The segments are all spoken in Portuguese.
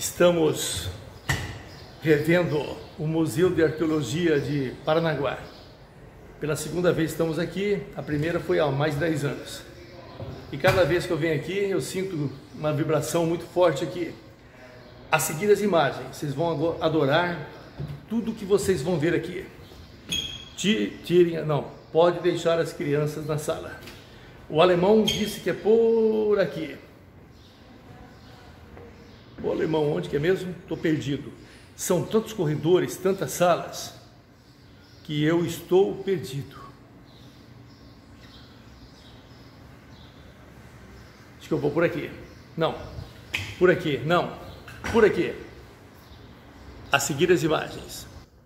Estamos revendo o Museu de Arqueologia de Paranaguá. Pela segunda vez estamos aqui, a primeira foi há mais de 10 anos. E cada vez que eu venho aqui, eu sinto uma vibração muito forte aqui. A seguir as imagens, vocês vão adorar tudo que vocês vão ver aqui. Pode deixar as crianças na sala. O alemão disse que é por aqui. O alemão, onde que é mesmo? Estou perdido. São tantos corredores, tantas salas, que eu estou perdido. Acho que eu vou por aqui. Não. Por aqui. Não. Por aqui. A seguir as imagens.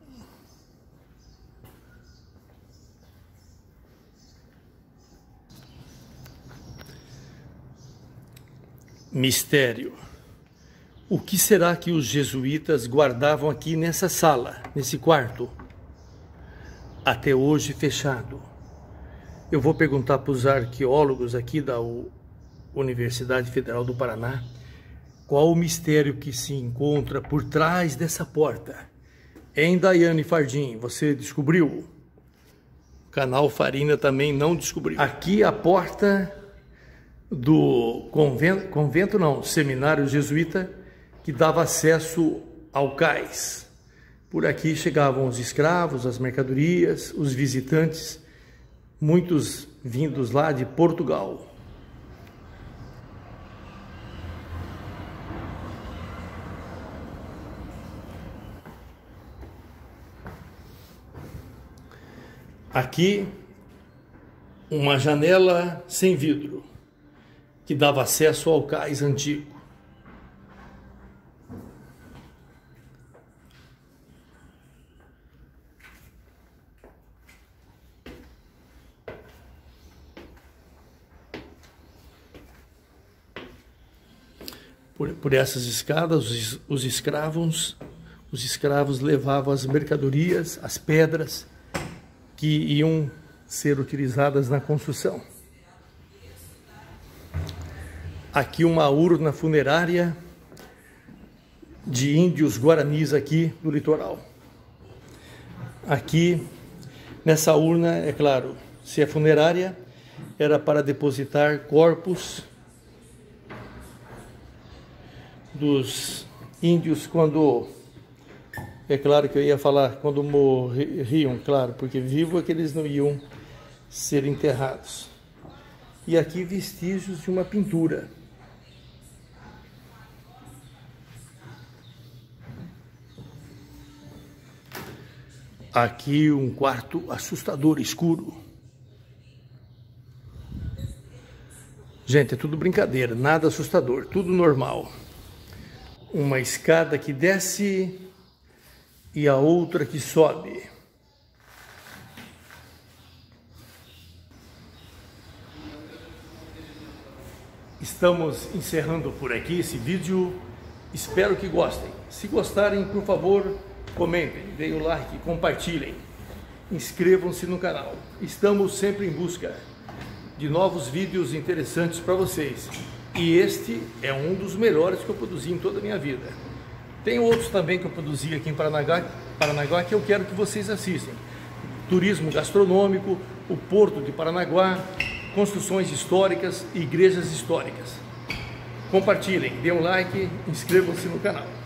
Mistério. O que será que os jesuítas guardavam aqui nessa sala, nesse quarto? Até hoje fechado. Eu vou perguntar para os arqueólogos aqui da Universidade Federal do Paraná qual o mistério que se encontra por trás dessa porta. Hein, Daiane Fardim, você descobriu? O canal Farina também não descobriu. Aqui a porta do seminário jesuíta, que dava acesso ao cais. Por aqui chegavam os escravos, as mercadorias, os visitantes, muitos vindos lá de Portugal. Aqui, uma janela sem vidro, que dava acesso ao cais antigo. Por essas escadas, os escravos levavam as mercadorias, as pedras que iam ser utilizadas na construção. Aqui uma urna funerária de índios guaranis aqui do litoral. Aqui, nessa urna, é claro, se é funerária, era para depositar corpos dos índios quando, é claro que eu ia falar quando morriam, claro, porque vivo é que eles não iam ser enterrados. E aqui vestígios de uma pintura. Aqui um quarto assustador, escuro. Gente, é tudo brincadeira, nada assustador, tudo normal. Uma escada que desce e a outra que sobe. Estamos encerrando por aqui esse vídeo. Espero que gostem. Se gostarem, por favor, comentem, deem o like, compartilhem. Inscrevam-se no canal. Estamos sempre em busca de novos vídeos interessantes para vocês. E este é um dos melhores que eu produzi em toda a minha vida. Tem outros também que eu produzi aqui em Paranaguá que eu quero que vocês assistam. Turismo gastronômico, o Porto de Paranaguá, construções históricas e igrejas históricas. Compartilhem, dêem um like, inscrevam-se no canal.